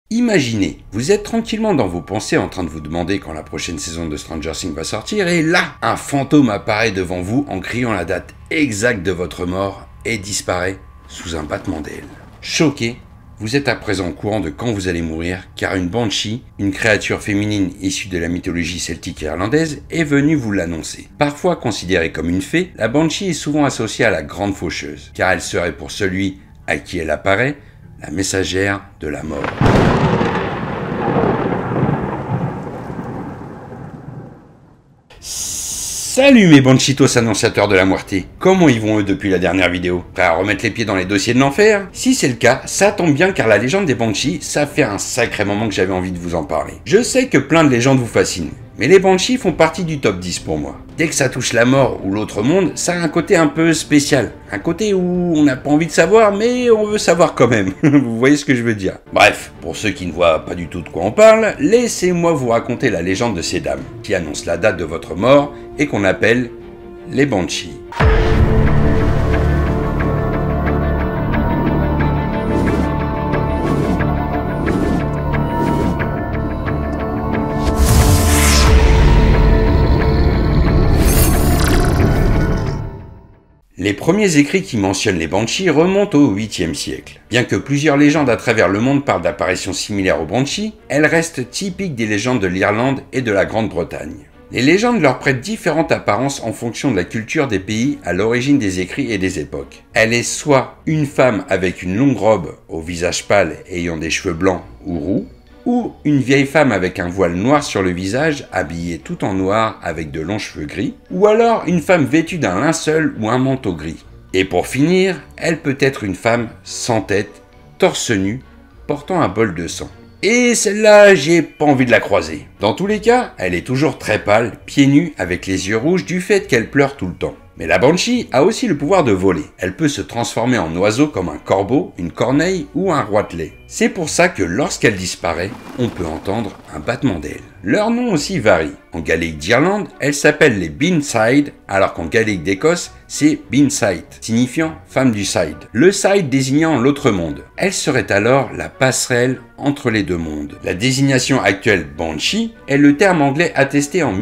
Imaginez, vous êtes tranquillement dans vos pensées en train de vous demander quand la prochaine saison de Stranger Things va sortir et là, un fantôme apparaît devant vous en criant la date exacte de votre mort et disparaît sous un battement d'ailes. Choqué, vous êtes à présent au courant de quand vous allez mourir car une banshee, une créature féminine issue de la mythologie celtique et irlandaise, est venue vous l'annoncer. Parfois considérée comme une fée, la banshee est souvent associée à la grande faucheuse car elle serait pour celui à qui elle apparaît la messagère de la mort. Salut mes banchitos annonciateurs de la moitié. Comment ils vont eux depuis la dernière vidéo? Prêts à remettre les pieds dans les dossiers de l'enfer? Si c'est le cas, ça tombe bien car la légende des banshees, ça fait un sacré moment que j'avais envie de vous en parler. Je sais que plein de légendes vous fascinent, mais les banshees font partie du top 10 pour moi. Dès que ça touche la mort ou l'autre monde, ça a un côté un peu spécial. Un côté où on n'a pas envie de savoir, mais on veut savoir quand même. Vous voyez ce que je veux dire? Bref, pour ceux qui ne voient pas du tout de quoi on parle, laissez-moi vous raconter la légende de ces dames, qui annoncent la date de votre mort et qu'on appelle les banshees. Les premiers écrits qui mentionnent les banshees remontent au 8e siècle. Bien que plusieurs légendes à travers le monde parlent d'apparitions similaires aux banshees, elles restent typiques des légendes de l'Irlande et de la Grande-Bretagne. Les légendes leur prêtent différentes apparences en fonction de la culture des pays à l'origine des écrits et des époques. Elle est soit une femme avec une longue robe au visage pâle ayant des cheveux blancs ou roux, ou une vieille femme avec un voile noir sur le visage, habillée tout en noir avec de longs cheveux gris, ou alors une femme vêtue d'un linceul ou un manteau gris. Et pour finir, elle peut être une femme sans tête, torse nu, portant un bol de sang. Et celle-là, j'ai pas envie de la croiser. Dans tous les cas, elle est toujours très pâle, pieds nus, avec les yeux rouges du fait qu'elle pleure tout le temps. Mais la banshee a aussi le pouvoir de voler. Elle peut se transformer en oiseau comme un corbeau, une corneille ou un roitelet. C'est pour ça que lorsqu'elle disparaît, on peut entendre un battement d'ailes. Leur nom aussi varie. En gaélique d'Irlande, elles s'appellent les Beanside, alors qu'en gaélique d'Écosse, c'est Beanside, signifiant femme du side. Le side désignant l'autre monde. Elle serait alors la passerelle entre les deux mondes. La désignation actuelle banshee est le terme anglais attesté en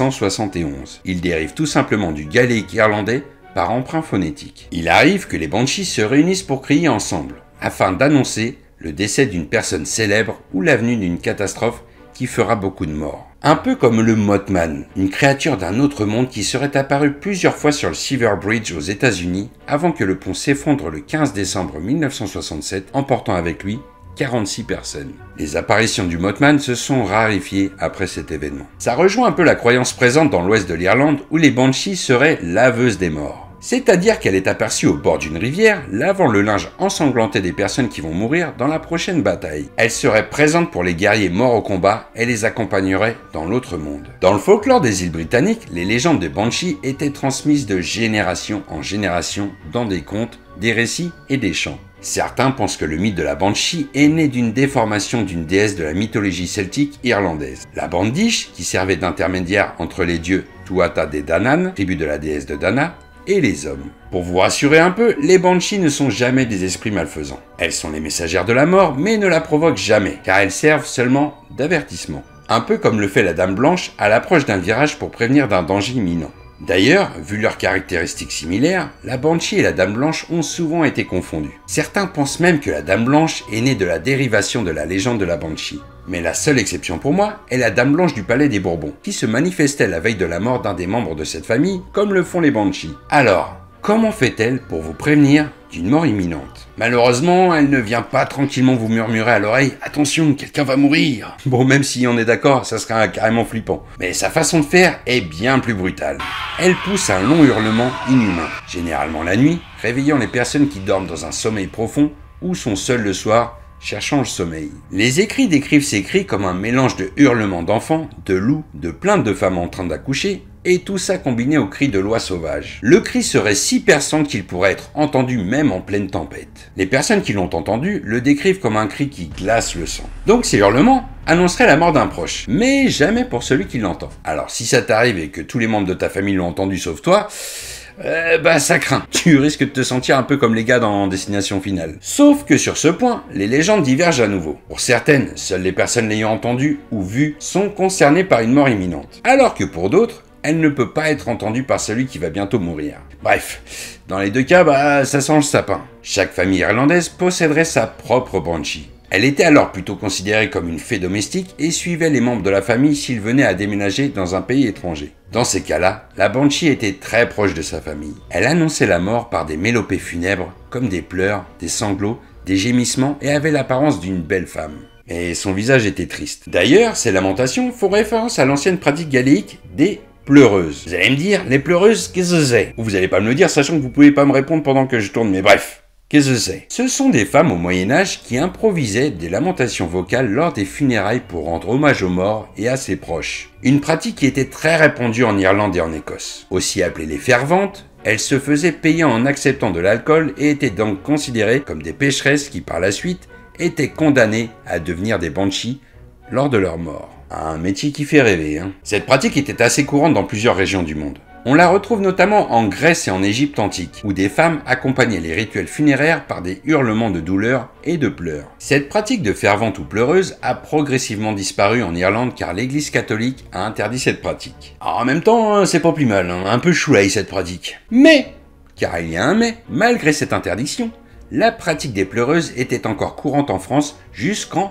1771. Il dérive tout simplement du gaélique irlandais par emprunt phonétique. Il arrive que les banshees se réunissent pour crier ensemble, afin d'annoncer le décès d'une personne célèbre ou l'avenue d'une catastrophe qui fera beaucoup de morts. Un peu comme le Mothman, une créature d'un autre monde qui serait apparue plusieurs fois sur le Sever Bridge aux États-Unis avant que le pont s'effondre le 15 décembre 1967, emportant avec lui 46 personnes. Les apparitions du Mothman se sont raréfiées après cet événement. Ça rejoint un peu la croyance présente dans l'ouest de l'Irlande où les banshees seraient laveuses des morts. C'est-à-dire qu'elle est aperçue au bord d'une rivière, lavant le linge ensanglanté des personnes qui vont mourir dans la prochaine bataille. Elle serait présente pour les guerriers morts au combat et les accompagnerait dans l'autre monde. Dans le folklore des îles britanniques, les légendes de banshees étaient transmises de génération en génération dans des contes, des récits et des chants. Certains pensent que le mythe de la banshee est né d'une déformation d'une déesse de la mythologie celtique irlandaise. La bandiche, qui servait d'intermédiaire entre les dieux Tuatha Dé Danann, tribu de la déesse de Dana, et les hommes. Pour vous rassurer un peu, les banshees ne sont jamais des esprits malfaisants. Elles sont les messagères de la mort, mais ne la provoquent jamais, car elles servent seulement d'avertissement. Un peu comme le fait la Dame Blanche à l'approche d'un virage pour prévenir d'un danger imminent. D'ailleurs, vu leurs caractéristiques similaires, la banshee et la Dame Blanche ont souvent été confondues. Certains pensent même que la Dame Blanche est née de la dérivation de la légende de la banshee. Mais la seule exception pour moi est la Dame Blanche du Palais des Bourbons, qui se manifestait la veille de la mort d'un des membres de cette famille, comme le font les banshees. Alors, comment fait-elle pour vous prévenir d'une mort imminente? Malheureusement, elle ne vient pas tranquillement vous murmurer à l'oreille « Attention, quelqu'un va mourir !» Bon, même si on est d'accord, ça serait carrément flippant. Mais sa façon de faire est bien plus brutale. Elle pousse un long hurlement inhumain, généralement la nuit, réveillant les personnes qui dorment dans un sommeil profond ou sont seules le soir, cherchant le sommeil. Les écrits décrivent ces cris comme un mélange de hurlements d'enfants, de loups, de plaintes de femmes en train d'accoucher, et tout ça combiné au cri de l'oie sauvage. Le cri serait si perçant qu'il pourrait être entendu même en pleine tempête. Les personnes qui l'ont entendu le décrivent comme un cri qui glace le sang. Donc ces hurlements annonceraient la mort d'un proche, mais jamais pour celui qui l'entend. Alors si ça t'arrive et que tous les membres de ta famille l'ont entendu sauf toi, bah ça craint. Tu risques de te sentir un peu comme les gars dans Destination Finale. Sauf que sur ce point, les légendes divergent à nouveau. Pour certaines, seules les personnes l'ayant entendu ou vu sont concernées par une mort imminente. Alors que pour d'autres, elle ne peut pas être entendue par celui qui va bientôt mourir. Bref, dans les deux cas, bah ça sent le sapin. Chaque famille irlandaise posséderait sa propre banshee. Elle était alors plutôt considérée comme une fée domestique et suivait les membres de la famille s'ils venaient à déménager dans un pays étranger. Dans ces cas-là, la banshee était très proche de sa famille. Elle annonçait la mort par des mélopées funèbres, comme des pleurs, des sanglots, des gémissements et avait l'apparence d'une belle femme. Mais son visage était triste. D'ailleurs, ces lamentations font référence à l'ancienne pratique gaélique des pleureuses. Vous allez me dire, les pleureuses, qu'est-ce que c'est? Ou vous allez pas me le dire, sachant que vous pouvez pas me répondre pendant que je tourne, mais bref. Qu'est-ce que c'est? Ce sont des femmes au Moyen-Âge qui improvisaient des lamentations vocales lors des funérailles pour rendre hommage aux morts et à ses proches. Une pratique qui était très répandue en Irlande et en Écosse. Aussi appelées les ferventes, elles se faisaient payer en acceptant de l'alcool et étaient donc considérées comme des pécheresses qui par la suite étaient condamnées à devenir des banshees lors de leur mort. Un métier qui fait rêver, hein. Cette pratique était assez courante dans plusieurs régions du monde. On la retrouve notamment en Grèce et en Égypte antique, où des femmes accompagnaient les rituels funéraires par des hurlements de douleur et de pleurs. Cette pratique de fervente ou pleureuse a progressivement disparu en Irlande car l'Église catholique a interdit cette pratique. Alors, en même temps, c'est pas plus mal, hein, un peu choulaï cette pratique. Mais, car il y a un mais, malgré cette interdiction, la pratique des pleureuses était encore courante en France jusqu'en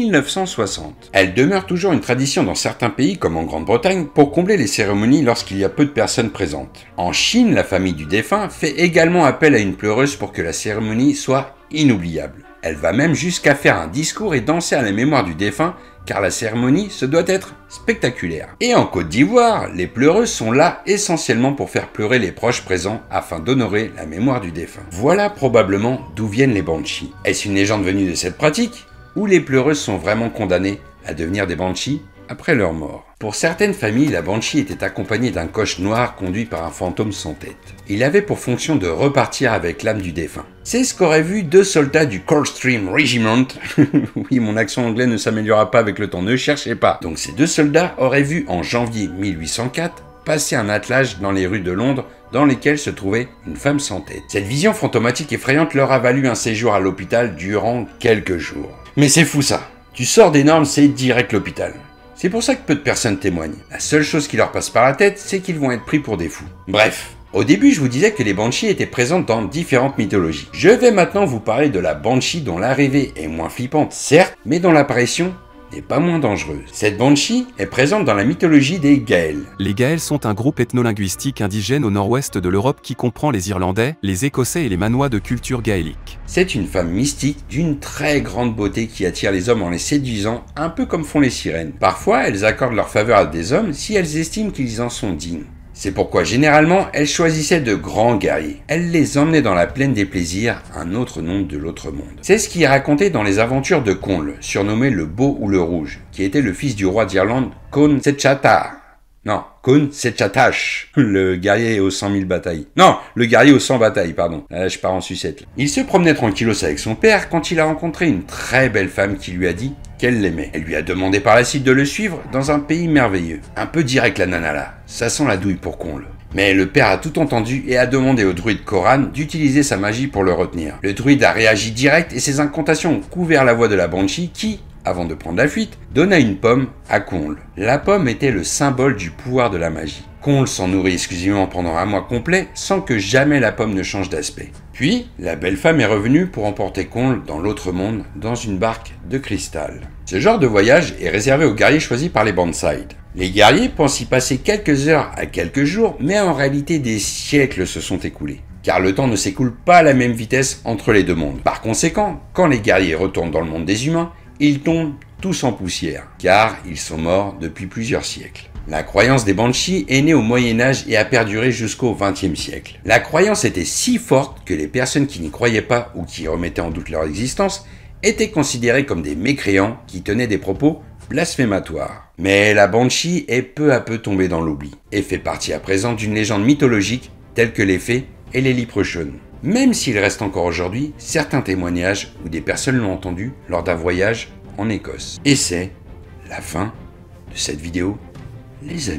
1960. Elle demeure toujours une tradition dans certains pays comme en Grande-Bretagne pour combler les cérémonies lorsqu'il y a peu de personnes présentes. En Chine, la famille du défunt fait également appel à une pleureuse pour que la cérémonie soit inoubliable. Elle va même jusqu'à faire un discours et danser à la mémoire du défunt car la cérémonie se doit être spectaculaire. Et en Côte d'Ivoire, les pleureuses sont là essentiellement pour faire pleurer les proches présents afin d'honorer la mémoire du défunt. Voilà probablement d'où viennent les banshees. Est-ce une légende venue de cette pratique ou les pleureuses sont vraiment condamnées à devenir des banshees après leur mort? Pour certaines familles, la banshee était accompagnée d'un coche noir conduit par un fantôme sans tête. Il avait pour fonction de repartir avec l'âme du défunt. C'est ce qu'auraient vu deux soldats du Coldstream Regiment. Oui, mon accent anglais ne s'améliorera pas avec le temps, ne cherchez pas. Donc ces deux soldats auraient vu en janvier 1804 passer un attelage dans les rues de Londres dans lesquelles se trouvait une femme sans tête. Cette vision fantomatique effrayante leur a valu un séjour à l'hôpital durant quelques jours. Mais c'est fou ça. Tu sors des normes, c'est direct l'hôpital. C'est pour ça que peu de personnes témoignent. La seule chose qui leur passe par la tête, c'est qu'ils vont être pris pour des fous. Bref, au début je vous disais que les banshees étaient présentes dans différentes mythologies. Je vais maintenant vous parler de la banshee dont l'arrivée est moins flippante, certes, mais dont l'apparition n'est pas moins dangereuse. Cette banshee est présente dans la mythologie des Gaëls. Les Gaëls sont un groupe ethnolinguistique indigène au nord-ouest de l'Europe qui comprend les Irlandais, les Écossais et les Manois de culture gaélique. C'est une femme mystique d'une très grande beauté qui attire les hommes en les séduisant, un peu comme font les sirènes. Parfois, elles accordent leur faveur à des hommes si elles estiment qu'ils en sont dignes. C'est pourquoi généralement, elles choisissaient de grands guerriers. Elles les emmenaient dans la plaine des plaisirs, un autre nom de l'autre monde. C'est ce qui est raconté dans les aventures de Conle, surnommé le Beau ou le Rouge, qui était le fils du roi d'Irlande, Conn Setchata. Non, Conn Setchatash, le guerrier aux 100 000 batailles. Non, le guerrier aux 100 batailles, pardon. Là, je pars en sucette. Il se promenait tranquillos avec son père quand il a rencontré une très belle femme qui lui a dit qu'elle l'aimait. Elle lui a demandé par la suite de le suivre dans un pays merveilleux. Un peu direct la nana là, ça sent la douille pour Conle. Mais le père a tout entendu et a demandé au druide Coran d'utiliser sa magie pour le retenir. Le druide a réagi direct et ses incantations ont couvert la voix de la banshee qui, avant de prendre la fuite, donna une pomme à Conle. La pomme était le symbole du pouvoir de la magie. Conle s'en nourrit exclusivement pendant un mois complet sans que jamais la pomme ne change d'aspect. Puis, la belle femme est revenue pour emporter Conle dans l'autre monde dans une barque de cristal. Ce genre de voyage est réservé aux guerriers choisis par les Bansides. Les guerriers pensent y passer quelques heures à quelques jours, mais en réalité des siècles se sont écoulés. Car le temps ne s'écoule pas à la même vitesse entre les deux mondes. Par conséquent, quand les guerriers retournent dans le monde des humains, ils tombent tous en poussière, car ils sont morts depuis plusieurs siècles. La croyance des banshees est née au Moyen-Âge et a perduré jusqu'au XXe siècle. La croyance était si forte que les personnes qui n'y croyaient pas ou qui remettaient en doute leur existence étaient considérées comme des mécréants qui tenaient des propos blasphématoires. Mais la banshee est peu à peu tombée dans l'oubli et fait partie à présent d'une légende mythologique telle que les fées et les léprechauns. Même s'il reste encore aujourd'hui certains témoignages où des personnes l'ont entendu lors d'un voyage en Écosse. Et c'est la fin de cette vidéo, les amis.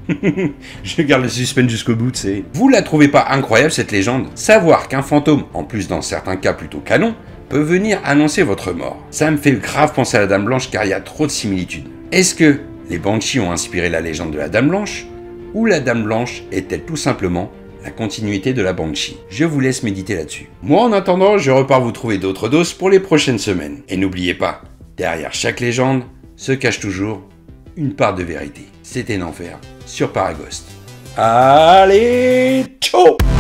Je garde le suspense jusqu'au bout, tu sais. Vous la trouvez pas incroyable cette légende? Savoir qu'un fantôme, en plus dans certains cas plutôt canon, peut venir annoncer votre mort. Ça me fait grave penser à la Dame Blanche car il y a trop de similitudes. Est-ce que les Banshees ont inspiré la légende de la Dame Blanche? Ou la Dame Blanche est-elle tout simplement la continuité de la Banshee? Je vous laisse méditer là-dessus. Moi en attendant, je repars vous trouver d'autres doses pour les prochaines semaines. Et n'oubliez pas, derrière chaque légende se cache toujours une part de vérité. C'était Nenfer sur Paragost. Allez, ciao!